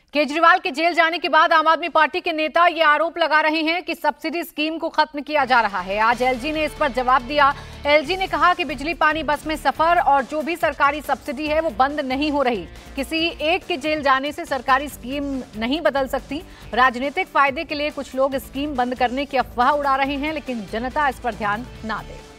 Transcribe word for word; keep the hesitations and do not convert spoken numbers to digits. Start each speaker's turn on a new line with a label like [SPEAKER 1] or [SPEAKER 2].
[SPEAKER 1] केजरीवाल के जेल जाने के बाद आम आदमी पार्टी के नेता ये आरोप लगा रहे हैं कि सब्सिडी स्कीम को खत्म किया जा रहा है। आज एलजी ने इस पर जवाब दिया। एलजी ने कहा कि बिजली पानी बस में सफर और जो भी सरकारी सब्सिडी है वो बंद नहीं हो रही। किसी एक के जेल जाने से सरकारी स्कीम नहीं बदल सकती। राजनीतिक फायदे के लिए कुछ लोग स्कीम बंद करने की अफवाह उड़ा रहे हैं, लेकिन जनता इस पर ध्यान ना दे।